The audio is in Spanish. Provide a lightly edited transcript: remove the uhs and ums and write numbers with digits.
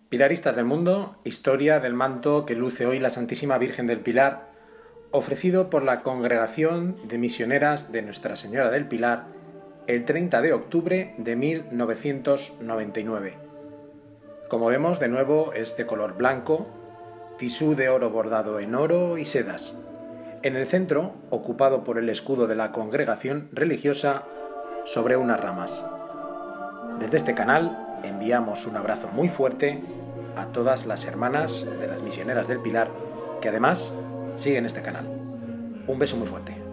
Pilaristas del mundo, historia del manto que luce hoy la Santísima Virgen del Pilar, ofrecido por la Congregación de Misioneras de Nuestra Señora del Pilar el 30 de octubre de 1999. Como vemos, de nuevo es de color blanco, tisú de oro bordado en oro y sedas. En el centro, ocupado por el escudo de la congregación religiosa sobre unas ramas. Desde este canal enviamos un abrazo muy fuerte a todas las hermanas de las misioneras del Pilar que además siguen este canal. Un beso muy fuerte.